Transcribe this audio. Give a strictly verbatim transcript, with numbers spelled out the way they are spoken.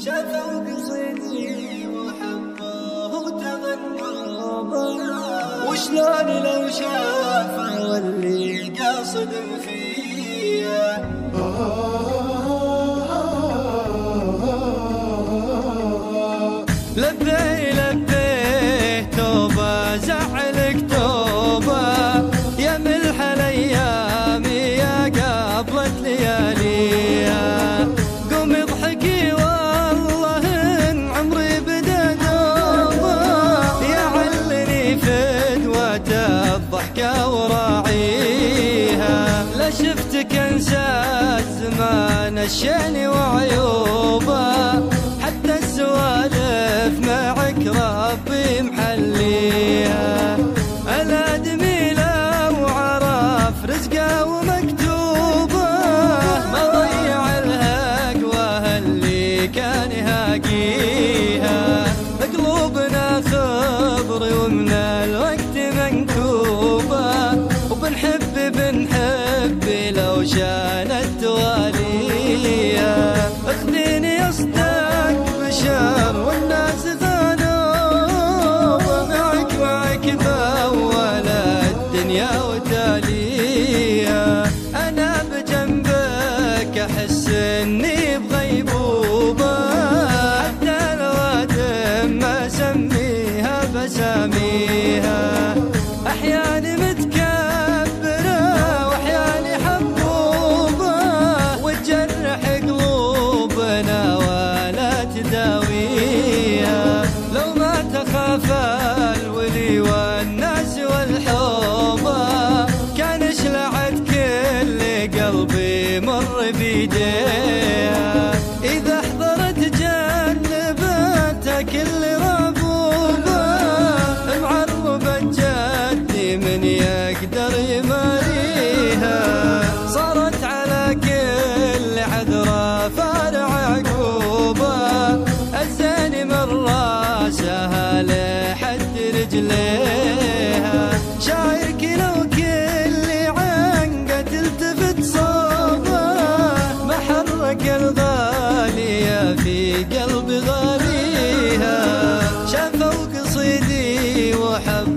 شافوا قصيدي وحبوه وتغنوا، وشلون لو شافوا واللي قاصد فيا. لبي لبي توبة زعلك توبة يا ملح الايام يا قبلت لياليها. قومي اضحكي والله ان عمري بدا دوبة، يا علني فدوة الضحكة وراعيها. لا شفتك انسى الزمان الشين وعيوبه، حتى السوالف معك ربي محليها. الادمي لو عرف رزقه ومكتوبه، ما ضيع الهقوه اللي كان يهاقيها. قلوبنا خضر ومن الوقت منكوبه، وبنحب بنحب لو شانت تواليها. اخذيني اصدق بشر والناس غنوا، معك معك بأول الدنيا وتاليها. انا بجنبك احس اني بغيبوبه، حتى الوادم ما اسميها بساميها. احياني متكبره واحياني حبوبه، وتجرح قلوبنا ولا تداويها. لو ما تخاف الولي والناس والحوبه، كان شلعت كل قلبي مر بيديها. اذا حضرت جنبتها كل ربوبه، معربة جدي من يقدر يماريها. صارت على كل عذرة فارع عقوبة، الزين من راسها لحد رجليها. شاعرك لو كل عنقة تلتفت صوبه، ما حرك الغالية في قلب غاليها. شافوا قصيدي وحب